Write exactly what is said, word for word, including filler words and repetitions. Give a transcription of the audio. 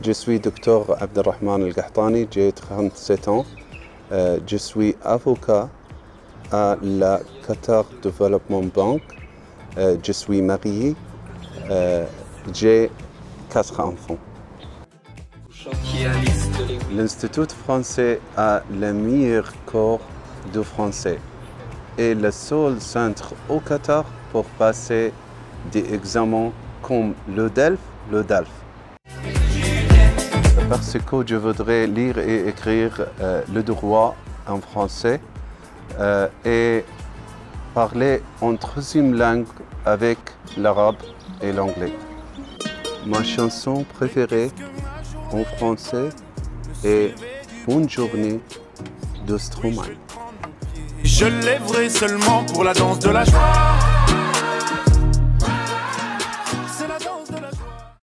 Je suis Doctor Abdulrahman Saad j'ai trente-sept ans. Euh, je suis avocat à la Qatar Development Bank. Euh, je suis marié. Euh, j'ai quatre enfants. L'Institut français a le meilleur corps de français et le seul centre au Qatar pour passer des examens comme le D E L F, le D A L F. Parce que je voudrais lire et écrire euh, le droit en français euh, et parler en troisième langue avec l'arabe et l'anglais. Ma chanson préférée en français est Bonne journée de Stromae. Je lèverai seulement pour la danse de la joie.